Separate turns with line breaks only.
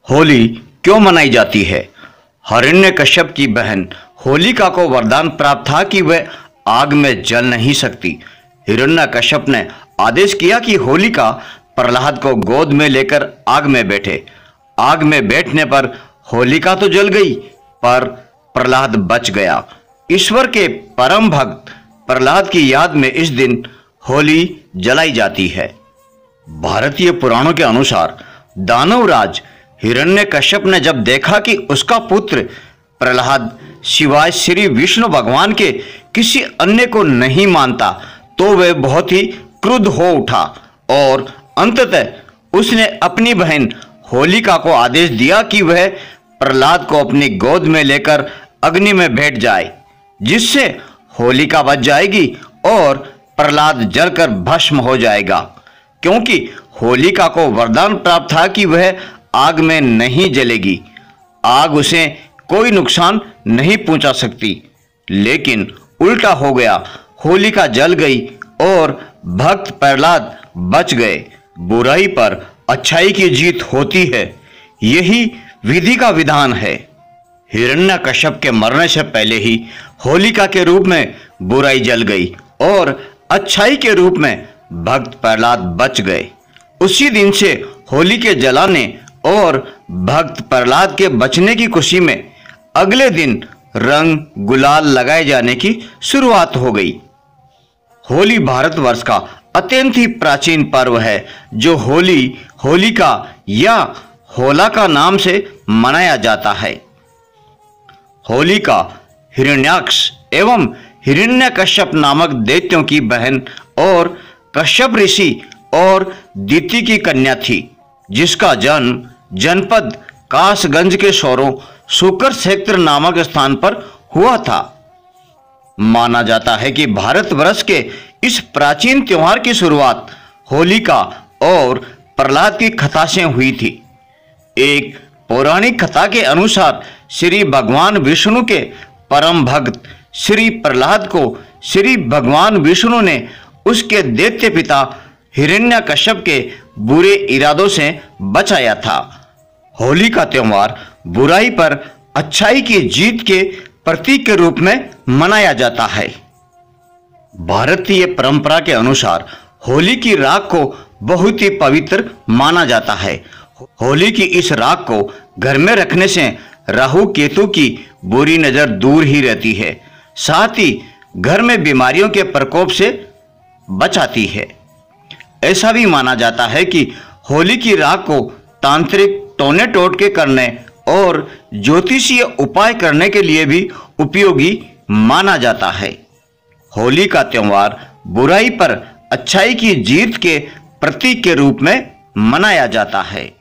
होली क्यों मनाई जाती है? हिरण्यकश्यप की बहन होलिका को वरदान प्राप्त था कि वह आग में जल नहीं सकती। हिरण्यकश्यप ने आदेश किया कि होलिका प्रहलाद को गोद में लेकर आग में बैठे। आग में बैठने पर होलिका तो जल गई, पर प्रहलाद बच गया। ईश्वर के परम भक्त प्रहलाद की याद में इस दिन होली जलाई जाती है। भारतीय पुराणों के अनुसार दानवराज हिरण्यकश्यप ने जब देखा कि उसका पुत्र प्रहलाद सिवाय श्री विष्णु भगवान के किसी अन्य को नहीं मानता, तो वह बहुत ही क्रुद्ध हो उठा और अंततः उसने अपनी बहन होलिका को आदेश दिया कि वह प्रहलाद को अपनी गोद में लेकर अग्नि में बैठ जाए, जिससे होलिका बच जाएगी और प्रहलाद जलकर भस्म हो जाएगा। क्योंकि होलिका को वरदान प्राप्त था कि वह आग में नहीं जलेगी, आग उसे कोई नुकसान नहीं पहुंचा सकती। लेकिन उल्टा हो गया, होलिका जल गई और भक्त प्रहलाद बच गए। बुराई पर अच्छाई की जीत होती है, यही विधि का विधान है। हिरण्यकश्यप के मरने से पहले ही होलिका के रूप में बुराई जल गई और अच्छाई के रूप में भक्त प्रहलाद बच गए। उसी दिन से होली के जलाने और भक्त प्रहलाद के बचने की खुशी में अगले दिन रंग गुलाल लगाए जाने की शुरुआत हो गई। होली भारतवर्ष का अत्यंत ही प्राचीन पर्व है, जो होली, होलिका या होला का नाम से मनाया जाता है। होलिका हिरण्याक्ष एवं हिरण्यकश्यप नामक दैत्यों की बहन और कश्यप ऋषि और दिति की कन्या थी, जिसका जन्म जनपद कासगंज के शोरों सुकर क्षेत्र नामक स्थान पर हुआ था। माना जाता है कि भारतवर्ष के इस प्राचीन त्योहार की शुरुआत होलिका और प्रहलाद की कथा से हुई थी। एक पौराणिक कथा के अनुसार श्री भगवान विष्णु के परम भक्त श्री प्रहलाद को श्री भगवान विष्णु ने उसके दैत्य पिता हिरण्यकश्यप के बुरे इरादों से बचाया था। होली का त्योहार बुराई पर अच्छाई की जीत के प्रतीक के रूप में मनाया जाता है। भारतीय परंपरा के अनुसार होली की राख को बहुत ही पवित्र माना जाता है। होली की इस राख को घर में रखने से राहु केतु की बुरी नजर दूर ही रहती है, साथ ही घर में बीमारियों के प्रकोप से बचाती है। ऐसा भी माना जाता है कि होली की राख को तांत्रिक टोने टोटके करने और ज्योतिषीय उपाय करने के लिए भी उपयोगी माना जाता है। होली का त्योहार बुराई पर अच्छाई की जीत के प्रतीक के रूप में मनाया जाता है।